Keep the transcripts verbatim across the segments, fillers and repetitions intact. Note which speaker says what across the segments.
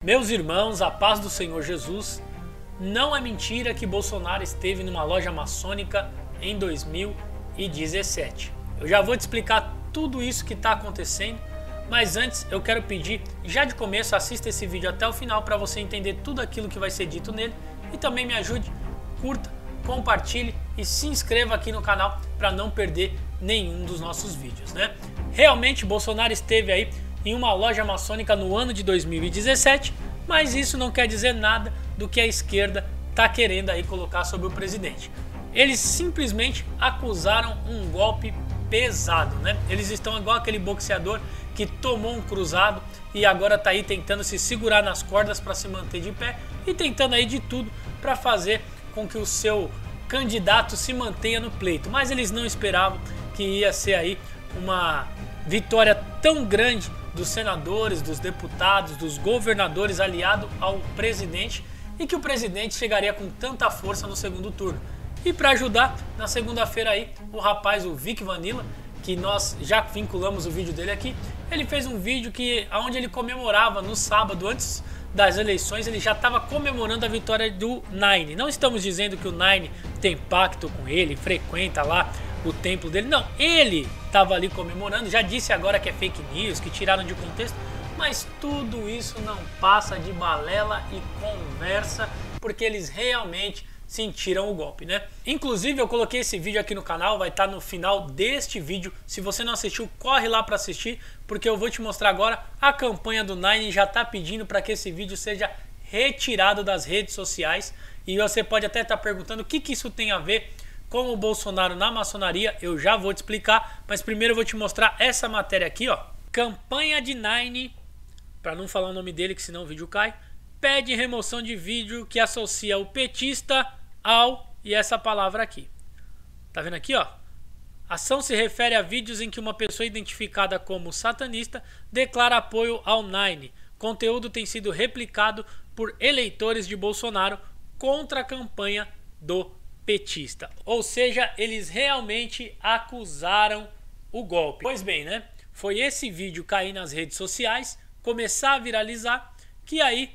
Speaker 1: Meus irmãos, a paz do Senhor Jesus, não é mentira que Bolsonaro esteve numa loja maçônica em dois mil e dezessete. Eu já vou te explicar tudo isso que está acontecendo, mas antes eu quero pedir, já de começo, assista esse vídeo até o final para você entender tudo aquilo que vai ser dito nele e também me ajude, curta, compartilhe e se inscreva aqui no canal para não perder nenhum dos nossos vídeos, né? Realmente Bolsonaro esteve aí em uma loja maçônica no ano de dois mil e dezessete, mas isso não quer dizer nada do que a esquerda está querendo aí colocar sobre o presidente. Eles simplesmente acusaram um golpe pesado, né? Eles estão igual aquele boxeador que tomou um cruzado e agora está aí tentando se segurar nas cordas para se manter de pé e tentando aí de tudo para fazer com que o seu candidato se mantenha no pleito. Mas eles não esperavam que ia ser aí uma vitória tão grande dos senadores, dos deputados, dos governadores aliado ao presidente e que o presidente chegaria com tanta força no segundo turno. E para ajudar, na segunda-feira aí, o rapaz, o Vic Vanilla, que nós já vinculamos o vídeo dele aqui, ele fez um vídeo que, onde ele comemorava no sábado, antes das eleições, ele já estava comemorando a vitória do Nine. Não estamos dizendo que o Nine tem pacto com ele, frequenta lá o templo dele, não, ele estava ali comemorando, já disse agora que é fake news, que tiraram de contexto, mas tudo isso não passa de balela e conversa, porque eles realmente sentiram o golpe, né? Inclusive eu coloquei esse vídeo aqui no canal, vai estar no final deste vídeo. Se você não assistiu, corre lá para assistir, porque eu vou te mostrar agora a campanha do Nine já está pedindo para que esse vídeo seja retirado das redes sociais. E você pode até estar perguntando o que, que isso tem a ver com o Bolsonaro na maçonaria. Eu já vou te explicar, mas primeiro eu vou te mostrar essa matéria aqui, ó. Campanha de Nine, para não falar o nome dele que senão o vídeo cai, pede remoção de vídeo que associa o petista ao e essa palavra aqui. Tá vendo aqui, ó? Ação se refere a vídeos em que uma pessoa identificada como satanista declara apoio ao Nine. Conteúdo tem sido replicado por eleitores de Bolsonaro contra a campanha do petista. Ou seja, eles realmente acusaram o golpe. Pois bem, né? Foi esse vídeo cair nas redes sociais, começar a viralizar, que aí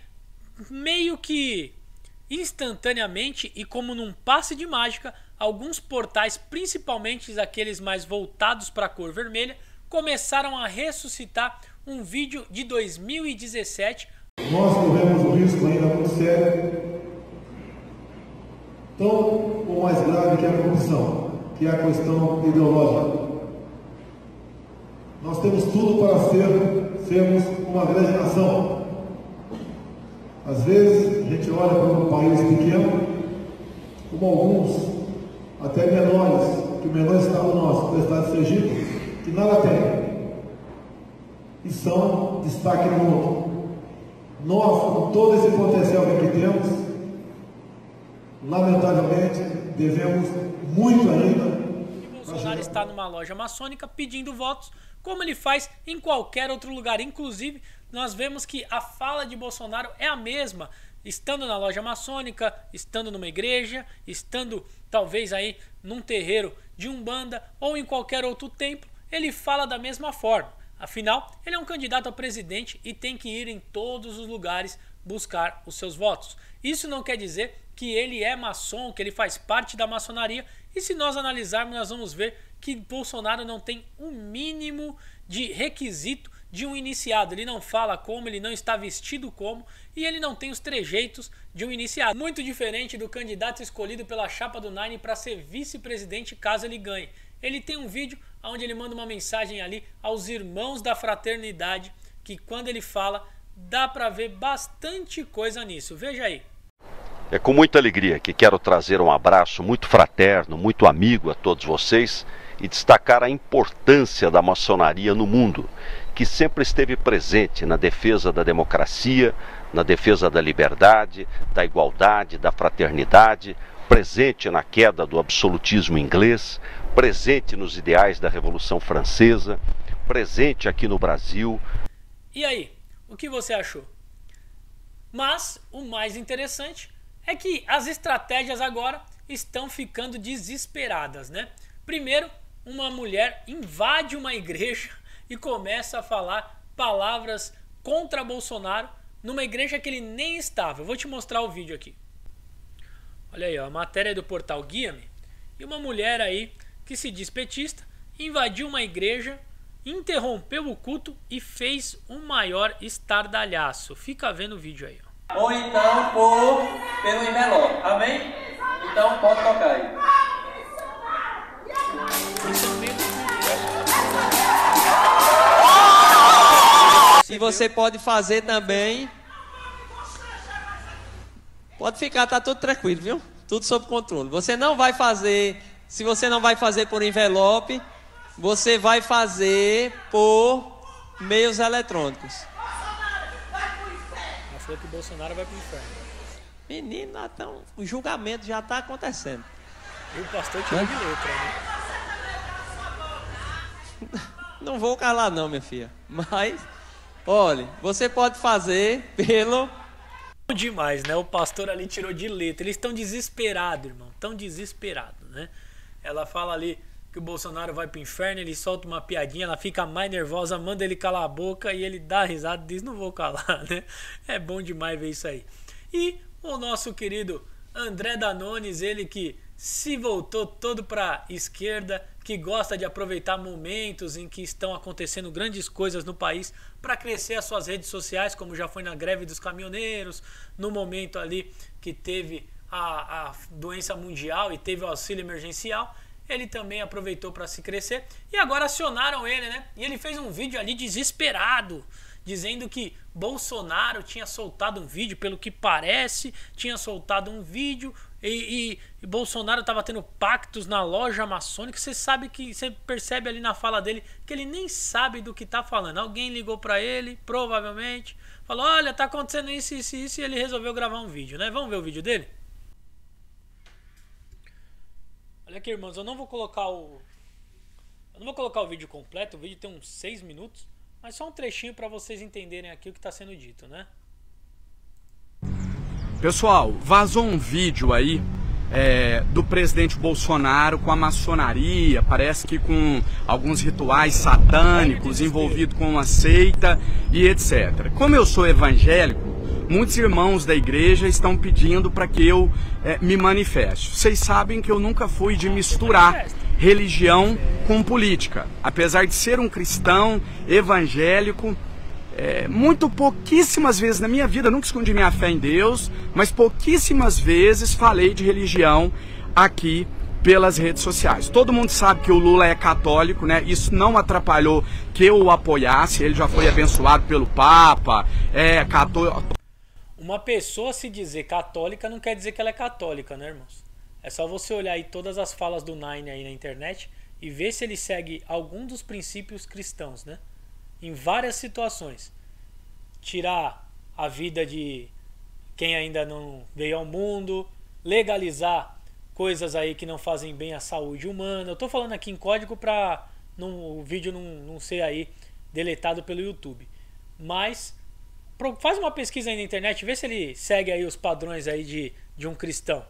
Speaker 1: meio que instantaneamente e como num passe de mágica, alguns portais, principalmente aqueles mais voltados para a cor vermelha, começaram a ressuscitar um vídeo de dois mil e dezessete.
Speaker 2: Nós corremos um risco ainda muito sério, tão ou mais grave que a corrupção, que é a questão ideológica. Nós temos tudo para ser, sermos uma grande nação. Às vezes a gente olha para um país pequeno, como alguns, até menores, que o menor estado nosso, o estado de Sergipe, que nada tem, e são destaque no mundo. Nós, com todo esse potencial que aqui temos, lamentavelmente, devemos muito ainda.
Speaker 1: Bolsonaro está numa loja maçônica pedindo votos, como ele faz em qualquer outro lugar. Inclusive, nós vemos que a fala de Bolsonaro é a mesma, estando na loja maçônica, estando numa igreja, estando talvez aí num terreiro de Umbanda ou em qualquer outro templo, ele fala da mesma forma. Afinal, ele é um candidato a presidente e tem que ir em todos os lugares buscar os seus votos. Isso não quer dizer que ele é maçom, que ele faz parte da maçonaria, e se nós analisarmos, nós vamos ver que Bolsonaro não tem o mínimo de requisito de um iniciado. Ele não fala como, ele não está vestido como, e ele não tem os trejeitos de um iniciado. Muito diferente do candidato escolhido pela chapa do Nine para ser vice-presidente caso ele ganhe. Ele tem um vídeo onde ele manda uma mensagem ali aos irmãos da fraternidade, que quando ele fala, dá para ver bastante coisa nisso. Veja aí.
Speaker 3: É com muita alegria que quero trazer um abraço muito fraterno, muito amigo a todos vocês e destacar a importância da maçonaria no mundo, que sempre esteve presente na defesa da democracia, na defesa da liberdade, da igualdade, da fraternidade, presente na queda do absolutismo inglês, presente nos ideais da Revolução Francesa, presente aqui no Brasil.
Speaker 1: E aí, o que você achou? Mas o mais interessante é que as estratégias agora estão ficando desesperadas, né? Primeiro, uma mulher invade uma igreja e começa a falar palavras contra Bolsonaro, numa igreja que ele nem estava. Eu vou te mostrar o vídeo aqui. Olha aí, ó, a matéria do portal Guia-me. E uma mulher aí que se diz petista invadiu uma igreja, interrompeu o culto e fez um maior estardalhaço. Fica vendo o vídeo aí, ó.
Speaker 4: Ou então por pelo envelope, amém? Então pode tocar aí. E você pode fazer também. Pode ficar, tá tudo tranquilo, viu? Tudo sob controle. Você não vai fazer, se você não vai fazer por envelope, você vai fazer por meios eletrônicos.
Speaker 1: Ela falou que o Bolsonaro vai pro inferno.
Speaker 4: Menino, então, o julgamento já está acontecendo.
Speaker 1: E o pastor tirou de letra, né?
Speaker 4: Não vou calar não, minha filha. Mas, olha, você pode fazer pelo...
Speaker 1: Demais, né? O pastor ali tirou de letra. Eles estão desesperados, irmão. Estão desesperados, né? Ela fala ali que o Bolsonaro vai pro inferno, ele solta uma piadinha, ela fica mais nervosa, manda ele calar a boca e ele dá risada e diz, não vou calar, né? É bom demais ver isso aí. E o nosso querido André Danones, ele que se voltou todo para esquerda, que gosta de aproveitar momentos em que estão acontecendo grandes coisas no país para crescer as suas redes sociais, como já foi na greve dos caminhoneiros, no momento ali que teve a, a doença mundial e teve o auxílio emergencial, ele também aproveitou para se crescer e agora acionaram ele, né? E ele fez um vídeo ali desesperado, dizendo que Bolsonaro tinha soltado um vídeo, pelo que parece, tinha soltado um vídeo e, e, e Bolsonaro estava tendo pactos na loja maçônica. Você sabe que, você percebe ali na fala dele que ele nem sabe do que está falando. Alguém ligou para ele, provavelmente, falou, olha, tá acontecendo isso, isso, isso, e ele resolveu gravar um vídeo, né? Vamos ver o vídeo dele? Olha aqui, irmãos, eu não vou colocar o... Eu não vou colocar o vídeo completo, o vídeo tem uns seis minutos, mas só um trechinho para vocês entenderem aqui o que está sendo dito, né?
Speaker 5: Pessoal, vazou um vídeo aí é, do presidente Bolsonaro com a maçonaria, parece que com alguns rituais satânicos, envolvido com uma seita e etcétera. Como eu sou evangélico, muitos irmãos da igreja estão pedindo para que eu é, me manifeste. Vocês sabem que eu nunca fui de misturar religião com política. Apesar de ser um cristão evangélico, é, muito pouquíssimas vezes na minha vida, nunca escondi minha fé em Deus, mas pouquíssimas vezes falei de religião aqui pelas redes sociais. Todo mundo sabe que o Lula é católico, né? Isso não atrapalhou que eu o apoiasse, ele já foi abençoado pelo Papa, é católico.
Speaker 1: Uma pessoa se dizer católica não quer dizer que ela é católica, né, irmãos? É só você olhar aí todas as falas do Nine aí na internet e ver se ele segue algum dos princípios cristãos, né? Em várias situações. Tirar a vida de quem ainda não veio ao mundo, legalizar coisas aí que não fazem bem à saúde humana. Eu tô falando aqui em código para o vídeo não, não ser aí deletado pelo YouTube. Mas faz uma pesquisa aí na internet, vê se ele segue aí os padrões aí de, de um cristão.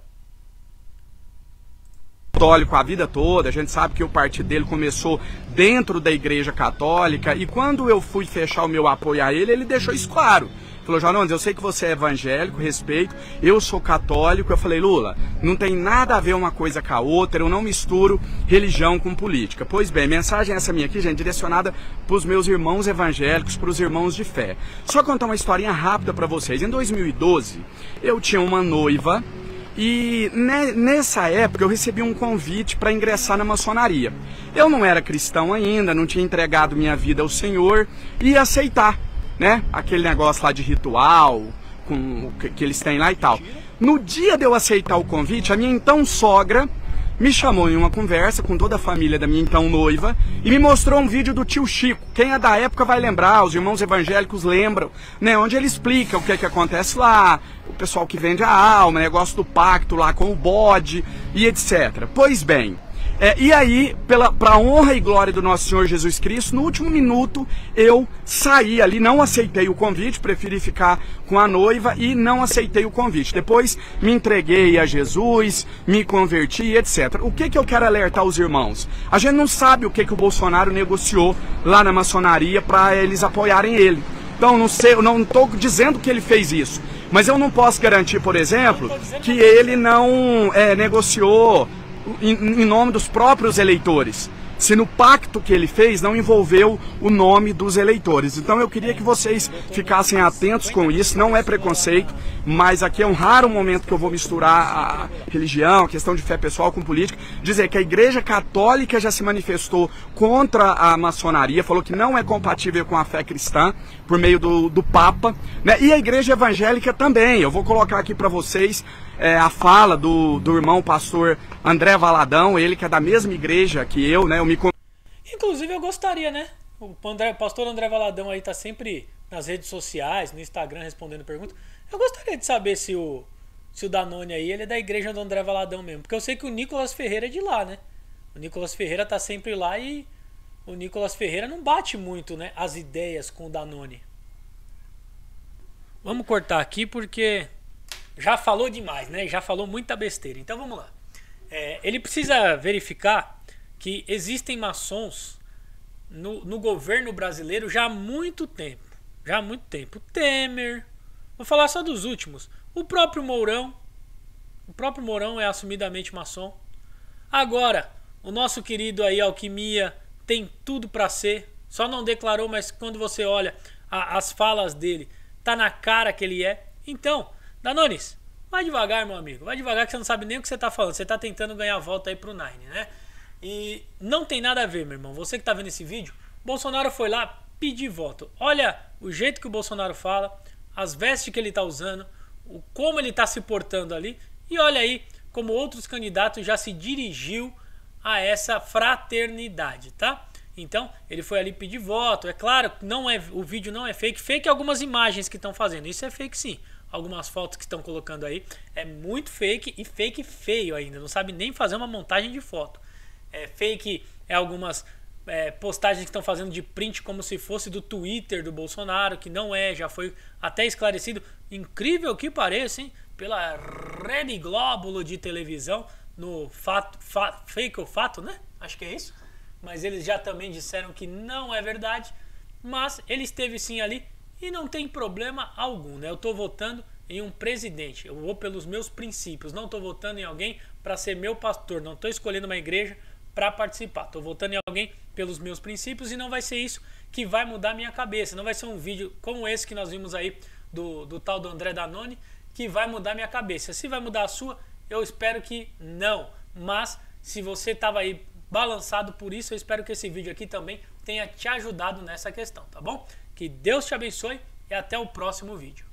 Speaker 5: Católico a vida toda, a gente sabe que o partido dele começou dentro da igreja católica e quando eu fui fechar o meu apoio a ele, ele deixou isso claro. Falou, Janones, eu sei que você é evangélico, respeito, eu sou católico. Eu falei, Lula, não tem nada a ver uma coisa com a outra, eu não misturo religião com política. Pois bem, mensagem essa minha aqui, gente, direcionada para os meus irmãos evangélicos, para os irmãos de fé. Só contar uma historinha rápida para vocês. Em dois mil e doze, eu tinha uma noiva e nessa época eu recebi um convite para ingressar na maçonaria. Eu não era cristão ainda, não tinha entregado minha vida ao Senhor e ia aceitar, né? Aquele negócio lá de ritual, com o que eles têm lá e tal. No dia de eu aceitar o convite, a minha então sogra me chamou em uma conversa com toda a família da minha então noiva e me mostrou um vídeo do tio Chico. Quem é da época vai lembrar, os irmãos evangélicos lembram, né? Onde ele explica o que é que acontece lá, o pessoal que vende a alma, negócio do pacto lá com o bode e etcétera. Pois bem, É, e aí, para a honra e glória do nosso Senhor Jesus Cristo, no último minuto eu saí ali, não aceitei o convite, preferi ficar com a noiva e não aceitei o convite. Depois me entreguei a Jesus, me converti, etcétera. O que, que eu quero alertar os irmãos? A gente não sabe o que, que o Bolsonaro negociou lá na maçonaria para eles apoiarem ele. Então, não sei, eu não estou dizendo que ele fez isso, mas eu não posso garantir, por exemplo, que ele não é, negociou em, em nome dos próprios eleitores, se no pacto que ele fez não envolveu o nome dos eleitores. Então eu queria que vocês ficassem atentos com isso, não é preconceito, mas aqui é um raro momento que eu vou misturar a religião, a questão de fé pessoal com política, dizer que a Igreja Católica já se manifestou contra a maçonaria, falou que não é compatível com a fé cristã, por meio do, do Papa, né? E a Igreja Evangélica também. Eu vou colocar aqui para vocês é, a fala do, do irmão pastor André Valadão, ele que é da mesma igreja que eu, né? Eu me...
Speaker 1: Inclusive eu gostaria, né? O André, pastor André Valadão aí tá sempre nas redes sociais, no Instagram respondendo perguntas. Eu gostaria de saber se o, se o Danone aí ele é da igreja do André Valadão mesmo, porque eu sei que o Nicolas Ferreira é de lá, né? O Nicolas Ferreira tá sempre lá e o Nicolas Ferreira não bate muito, né, as ideias com o Danone. Vamos cortar aqui porque já falou demais, né? Já falou muita besteira. Então vamos lá. É, ele precisa verificar que existem maçons no, no governo brasileiro já há muito tempo. Já há muito tempo. O Temer. Vou falar só dos últimos. O próprio Mourão. O próprio Mourão é assumidamente maçom. Agora, o nosso querido aí Alquimia tem tudo para ser. Só não declarou, mas quando você olha a, as falas dele, tá na cara que ele é. Então, Danones, vai devagar, meu amigo. Vai devagar que você não sabe nem o que você tá falando. Você tá tentando ganhar a volta aí pro Nine, né? E não tem nada a ver, meu irmão. Você que tá vendo esse vídeo, Bolsonaro foi lá pedir voto. Olha o jeito que o Bolsonaro fala, as vestes que ele tá usando, o como ele tá se portando ali. E olha aí como outros candidatos já se dirigiu a essa fraternidade, tá? Então, ele foi ali pedir voto. É claro, não é, o vídeo não é fake. Fake é algumas imagens que estão fazendo. Isso é fake sim. Algumas fotos que estão colocando aí é muito fake e fake feio ainda. Não sabe nem fazer uma montagem de foto. É fake é algumas é, postagens que estão fazendo de print como se fosse do Twitter do Bolsonaro, que não é, já foi até esclarecido. Incrível que pareça, hein? Pela Rede Globo de televisão, no fato, fa, fake ou fato, né? Acho que é isso. Mas eles já também disseram que não é verdade. Mas ele esteve sim ali e não tem problema algum, né? Eu estou votando em um presidente. Eu vou pelos meus princípios. Não estou votando em alguém para ser meu pastor. Não estou escolhendo uma igreja para participar. Estou votando em alguém pelos meus princípios e não vai ser isso que vai mudar minha cabeça. Não vai ser um vídeo como esse que nós vimos aí do, do tal do André Danone que vai mudar minha cabeça. Se vai mudar a sua, eu espero que não. Mas se você estava aí balançado por isso, eu espero que esse vídeo aqui também tenha te ajudado nessa questão, tá bom? Que Deus te abençoe e até o próximo vídeo.